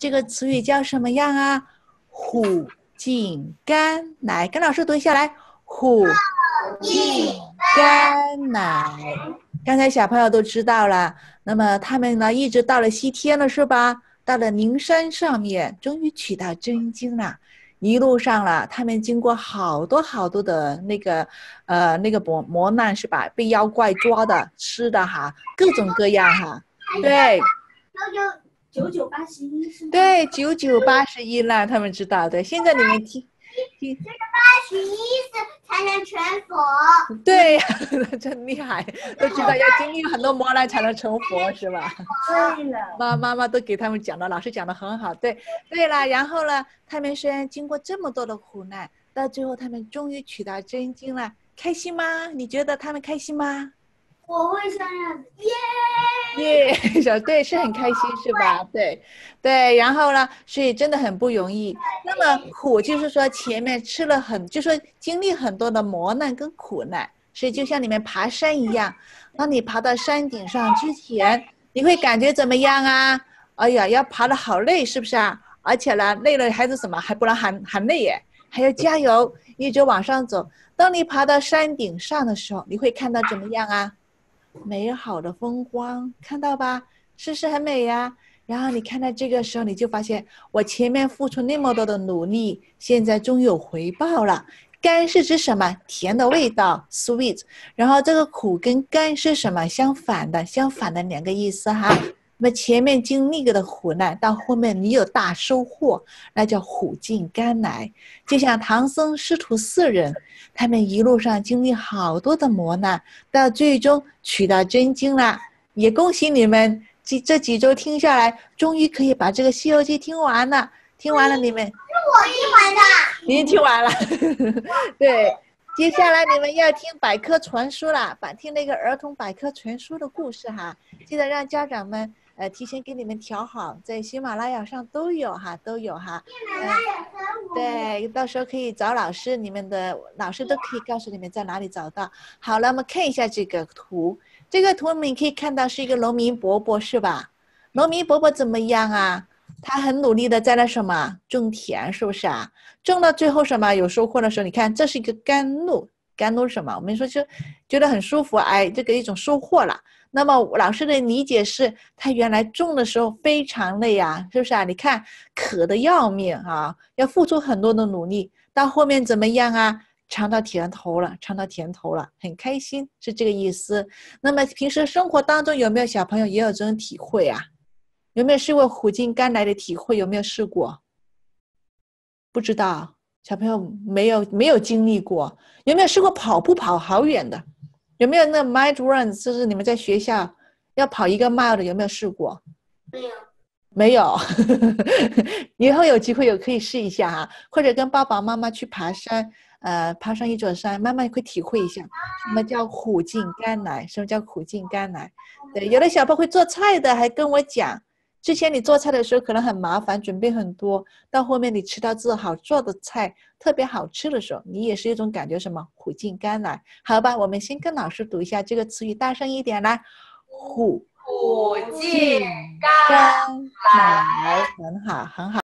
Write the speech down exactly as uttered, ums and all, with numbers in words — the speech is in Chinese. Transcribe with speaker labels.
Speaker 1: 这个词语叫什么样啊？虎进甘来，跟老师读下来。虎进甘来，刚才小朋友都知道了。那么他们呢，一直到了西天了，是吧？到了灵山上面，终于取到真经了。一路上了，他们经过好多好多的那个，呃，那个磨磨难是吧？被妖怪抓的、吃的哈，各种各样哈。对，
Speaker 2: 九九八十一是吗？
Speaker 1: 对，九九八十一了，他们知道的。现在你们听听，
Speaker 2: 这个八十一是才能成佛。
Speaker 1: 对呀，真厉害，都知道要经历很多磨难才能成佛，是吧？
Speaker 2: 对了，
Speaker 1: 妈妈妈都给他们讲了，老师讲的很好。对，对了，然后呢，他们虽然经过这么多的苦难，到最后他们终于取到真经了，开心吗？你觉得他们开心吗？
Speaker 2: 我会想想，耶！
Speaker 1: 耶，小对是很开心是吧？对，对，然后呢，所以真的很不容易。那么苦就是说前面吃了很，就说经历很多的磨难跟苦难，所以就像你们爬山一样，当你爬到山顶上之前，你会感觉怎么样啊？哎呀，要爬得好累，是不是啊？而且呢，累了还是什么，还不能喊喊累耶，还要加油，一直往上走。当你爬到山顶上的时候，你会看到怎么样啊？美好的风光，看到吧？是不是很美呀？然后你看到这个时候，你就发现我前面付出那么多的努力，现在终于有回报了。甘是指什么？甜的味道 ，sweet。然后这个苦跟甘是什么？相反的，相反的两个意思哈。那么前面经历过的苦难，到后面你有大收获，那叫苦尽甘来。就像唐僧师徒四人，他们一路上经历好多的磨难，到最终取到真经了。也恭喜你们，这这几周听下来，终于可以把这个《西游记》听完了。听完了，你们
Speaker 2: 是我听完的。
Speaker 1: 已经听完了。对，接下来你们要听百科传书了，把听那个儿童百科全书的故事哈，记得让家长们呃提前给你们调好，在喜马拉雅上都有哈，都有哈。
Speaker 2: 喜马拉雅山我
Speaker 1: 对，到时候可以找老师，你们的老师都可以告诉你们在哪里找到。好了，我们看一下这个图，这个图你可以看到是一个农民伯伯是吧？农民伯伯怎么样啊？他很努力的在那什么种田，是不是啊？种到最后什么有收获的时候，你看这是一个甘露，甘露是什么？我们说就觉得很舒服，哎，这个一种收获了。那么老师的理解是，他原来种的时候非常累啊，是不是啊？你看渴得要命啊，要付出很多的努力，到后面怎么样啊？尝到甜头了，尝到甜头了，很开心，是这个意思。那么平时生活当中有没有小朋友也有这种体会啊？有没有试过苦尽甘来的体会？有没有试过？不知道，小朋友没有没有经历过。有没有试过跑步跑好远的？有没有那 mile run？ 就是你们在学校要跑一个 mile 的，有没有试过？
Speaker 2: 没有。
Speaker 1: 没有。以后有机会有可以试一下哈，或者跟爸爸妈妈去爬山，呃，爬上一座山，慢慢会体会一下什么叫苦尽甘来，什么叫苦尽甘来。对，有的小朋友会做菜的，还跟我讲，之前你做菜的时候可能很麻烦，准备很多，到后面你吃到自好做的菜特别好吃的时候，你也是一种感觉，什么苦尽甘来。好吧，我们先跟老师读一下这个词语，大声一点来，苦
Speaker 2: 苦尽
Speaker 1: 尽甘来，很好，很好。